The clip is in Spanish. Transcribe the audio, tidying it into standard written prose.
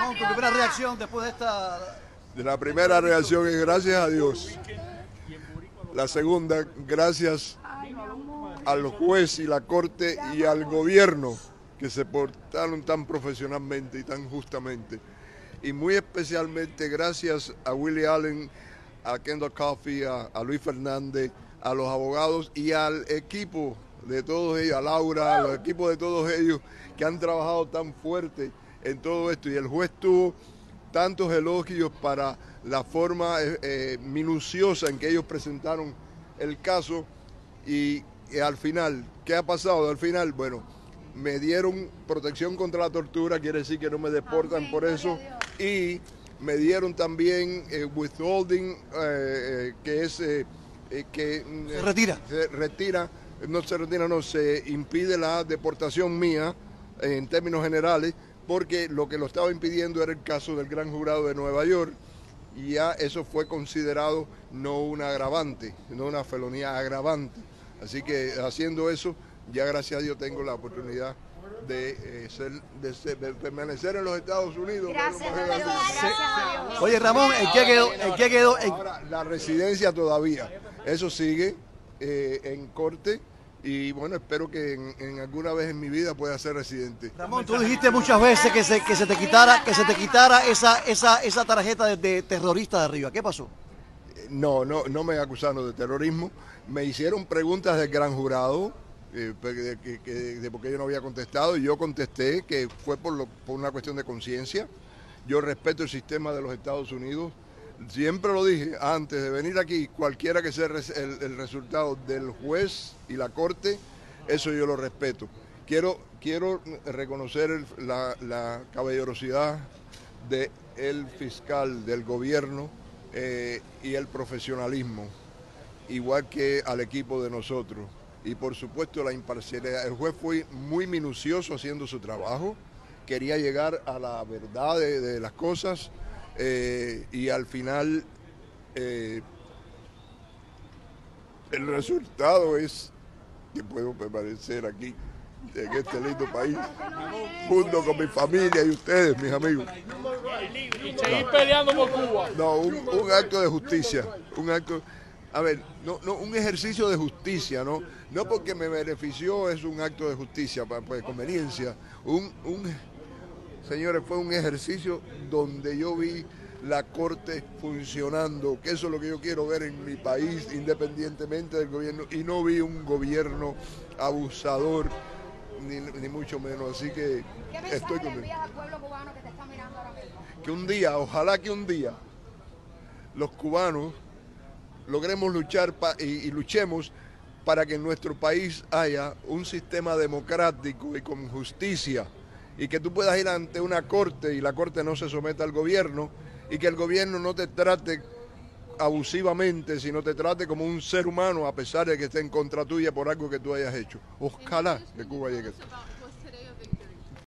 Ramón, tu primera reacción después de esta... La primera reacción es gracias a Dios. La segunda, gracias al juez y la corte y al gobierno que se portaron tan profesionalmente y tan justamente. Y muy especialmente gracias a Willie Allen, a Kendall Coffey, a Luis Fernández, a los abogados y al equipo de todos ellos, a Laura, a los equipos de todos ellos que han trabajado tan fuerte en todo esto. Y el juez tuvo tantos elogios para la forma minuciosa en que ellos presentaron el caso y al final, ¿qué ha pasado? Al final, bueno, me dieron protección contra la tortura, quiere decir que no me deportan por eso, y me dieron también withholding, que es que se impide la deportación mía en términos generales, porque lo que lo estaba impidiendo era el caso del gran jurado de Nueva York, y ya eso fue considerado no un agravante, no una felonía agravante. Así que haciendo eso, ya gracias a Dios tengo la oportunidad de permanecer en los Estados Unidos. Gracias a Dios, gracias a Dios. Oye, Ramón, ¿en qué quedó? Ahora, la residencia todavía, eso sigue en corte. Y bueno, espero que en alguna vez en mi vida pueda ser residente. Ramón, tú dijiste muchas veces que se te quitara esa tarjeta de terrorista de arriba. ¿Qué pasó? No me acusaron de terrorismo. Me hicieron preguntas del gran jurado de por qué yo no había contestado, y yo contesté que fue por una cuestión de conciencia. Yo respeto el sistema de los Estados Unidos. Siempre lo dije, antes de venir aquí, cualquiera que sea el resultado del juez y la corte, eso yo lo respeto. Quiero reconocer la caballerosidad del fiscal, del gobierno y el profesionalismo, igual que al equipo de nosotros. Y por supuesto la imparcialidad. El juez fue muy minucioso haciendo su trabajo, quería llegar a la verdad de las cosas. Y al final el resultado es que puedo permanecer aquí en este lindo país junto con mi familia y ustedes, mis amigos. Y seguir peleando por Cuba. No, un acto de justicia, un ejercicio de justicia, no porque me benefició, es un acto de justicia, pues conveniencia. Señores, fue un ejercicio donde yo vi la corte funcionando, que eso es lo que yo quiero ver en mi país, independientemente del gobierno, y no vi un gobierno abusador, ni mucho menos, así que estoy con él. Al pueblo cubano que te está mirando ahora mismo? Que un día, ojalá que un día, los cubanos logremos luchar y luchemos para que en nuestro país haya un sistema democrático y con justicia, y que tú puedas ir ante una corte y la corte no se someta al gobierno, y que el gobierno no te trate abusivamente, sino te trate como un ser humano, a pesar de que esté en contra tuya por algo que tú hayas hecho. Ojalá que Cuba llegue a eso.